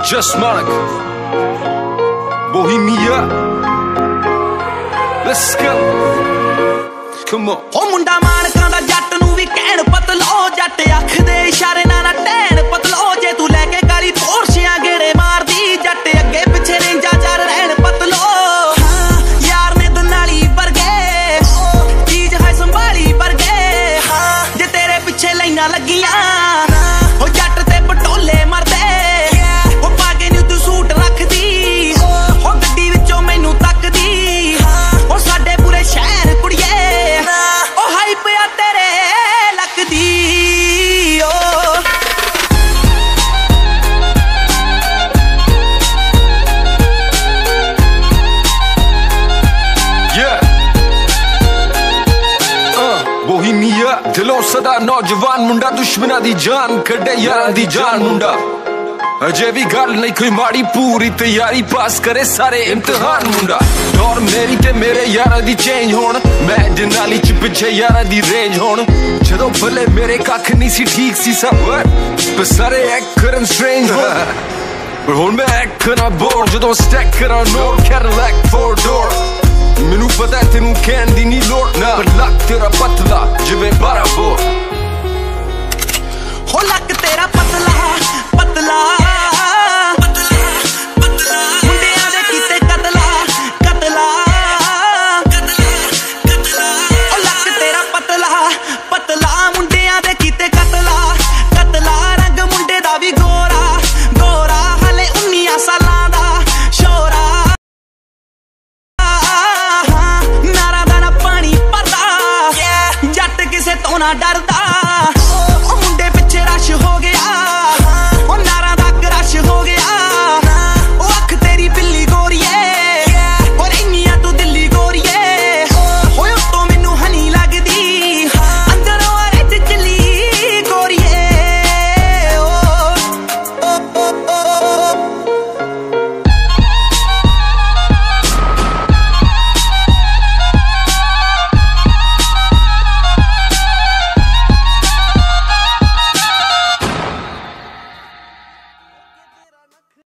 Just Malik, Bohemia. Let's go. Come on. हो मुंडा मानकां दा जट नूं वी कहण पतलो जट अख दे इशारे नाल टैन पतलो जे तू लैके काली पोरशियां गेड़े मारदी जट अगे पिछे रेंजा चार रहन पतलो हाँ यार ने दनाली वर्गे चीज है संभाली वर्गे हाँ जे तेरे पिछे लाइनां लगियां हो जट ते पटोले मरदे हो पागे नी तू सूट रखदी हो गड्डी विचों मैनू तकदी हो साडे पूरे शहर कुड़िए Bohemia, दिलों सदा नौजवान मुंडा दुश्मना दी जान कड्डे यारां दी जान मुंडा अजे भी गल नहीं कोई माड़ी पूरी तैयारी पास करे सारे इम्तिहान मुंडा दौर मेरी ते मेरे यारां दी चेंज होण मैं जनाली च पिछे यारां दी रेंज होण जदों भले मेरे कख नहीं सी ठीक सी सब पर सारे एक्ट करन स्ट्रेंज होण हुण मैं एक्ट करा बोर जदों स्टैक करा नोट कैडिलैक 4 door मैनू पता है तेनू कहण दी नी लोड़ ना पर लक तेरा पतला जिवें 12 बोर हो लक तेरा पतला पतला मुंडियां दे कीते कतला कतला ओ लक तेरा पतला पतला मुंडियां दे कीते कतला कतला रंग मुंडे दा वी गोरा गोरा हले 19 सालां दा शोरा नारा दा ना पानी भरदा जट किसे तो ना डरदा